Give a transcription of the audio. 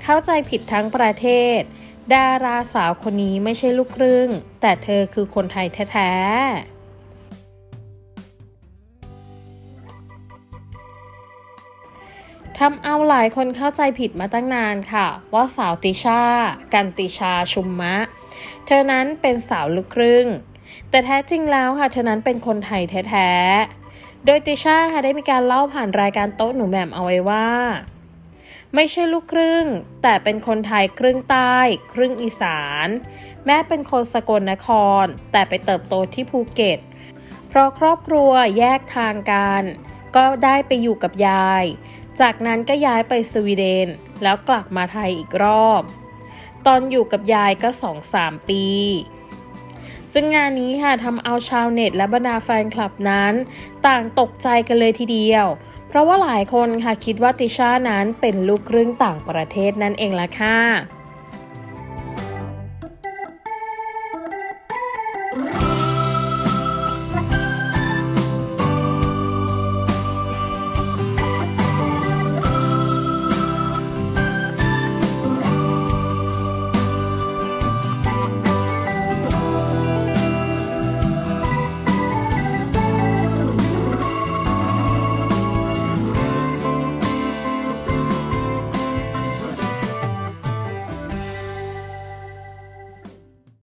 เข้าใจผิดทั้งประเทศดาราสาวคนนี้ไม่ใช่ลูกครึ่งแต่เธอคือคนไทยแท้ๆทำเอาหลายคนเข้าใจผิดมาตั้งนานค่ะว่าสาวติช่ากันติชาชุมมะเธอนั้นเป็นสาวลูกครึ่งแต่แท้จริงแล้วค่ะเธอนั้นเป็นคนไทยแท้ๆโดยติช่าค่ะได้มีการเล่าผ่านรายการโต๊ะหนูแหม่มเอาไว้ว่าไม่ใช่ลูกครึ่งแต่เป็นคนไทยครึ่งใต้ครึ่งอีสานแม่เป็นคนสกลนครแต่ไปเติบโตที่ภูเก็ตเพราะครอบครัวแยกทางกันก็ได้ไปอยู่กับยายจากนั้นก็ย้ายไปสวีเดนแล้วกลับมาไทยอีกรอบตอนอยู่กับยายก็ 2-3 ปีซึ่งงานนี้ค่ะทำเอาชาวเน็ตและบรรดาแฟนคลับนั้นต่างตกใจกันเลยทีเดียวเพราะว่าหลายคนค่ะคิดว่าติช่านั้นเป็นลูกครึ่งต่างประเทศนั่นเองล่ะค่ะ